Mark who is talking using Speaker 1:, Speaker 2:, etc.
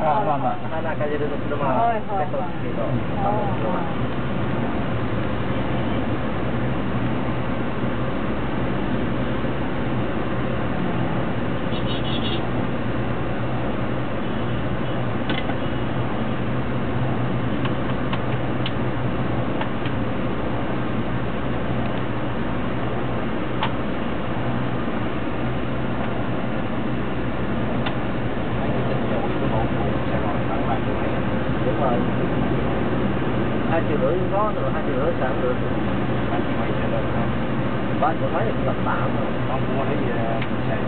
Speaker 1: anak kerja duduk rumah, betul gitu. Hai triệu rưỡi có rồi, 2 triệu rưỡi sao được?
Speaker 2: 2 triệu mấy sẽ được không?
Speaker 1: 3 triệu mấy thì tầm tạm rồi.
Speaker 2: Con mua cái gì chạy